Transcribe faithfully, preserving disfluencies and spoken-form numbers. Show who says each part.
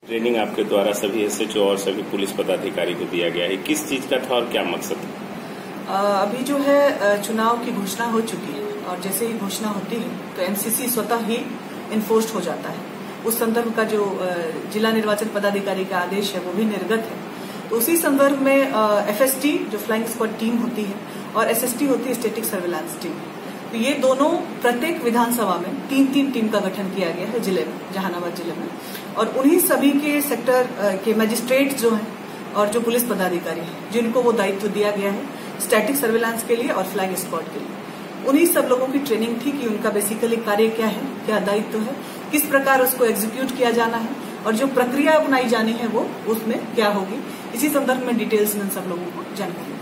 Speaker 1: Training आपके द्वारा सभी एसएचओ और सभी पुलिस पदाधिकारी को दिया गया है, किस चीज का था और क्या मकसद था?
Speaker 2: अभी जो है चुनाव की घोषणा हो चुकी है और जैसे ही घोषणा होती है तो एमसीसी स्वतः ही इन्फोर्स्ड हो जाता है। उस संदर्भ का जो जिला निर्वाचन पदाधिकारी का आदेश है वो भी निर्गत है। तो उसी संदर्भ में एफएसटी जो फ्लाइंग स्क्वाड टीम होती है और एसएसटी होती है स्टैटिक सर्विलांस टीम, तो ये दोनों प्रत्येक विधानसभा में तीन तीन टीम का गठन किया गया है जिले में, जहानाबाद जिले में, और उन्हीं सभी के सेक्टर के मजिस्ट्रेट जो हैं और जो पुलिस पदाधिकारी हैं जिनको वो दायित्व दिया गया है स्टैटिक सर्विलांस के लिए और फ्लाइंग स्क्वाड के लिए, उन्हीं सब लोगों की ट्रेनिंग थी कि उनका बेसिकली कार्य क्या है, क्या दायित्व है, किस प्रकार उसको एग्जीक्यूट किया जाना है और जो प्रक्रिया अपनाई जानी है वो उसमें क्या होगी। इसी संदर्भ में डिटेल्स में सब लोगों को जानकारी